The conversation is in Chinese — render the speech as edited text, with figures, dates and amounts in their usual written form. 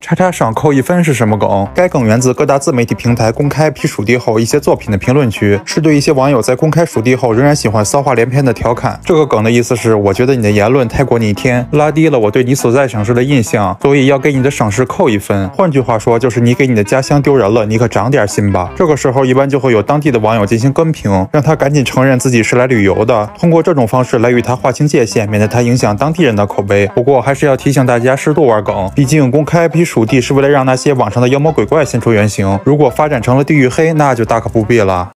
叉叉赏扣1分是什么梗？该梗源自各大自媒体平台公开批属地后一些作品的评论区，是对一些网友在公开属地后仍然喜欢骚话连篇的调侃。这个梗的意思是，我觉得你的言论太过逆天，拉低了我对你所在省市的印象，所以要给你的省市扣1分。换句话说，就是你给你的家乡丢人了，你可长点心吧。这个时候一般就会有当地的网友进行跟评，让他赶紧承认自己是来旅游的，通过这种方式来与他划清界限，免得他影响当地人的口碑。不过还是要提醒大家适度玩梗，毕竟公开批属地是为了让那些网上的妖魔鬼怪现出原形，如果发展成了地域黑，那就大可不必了。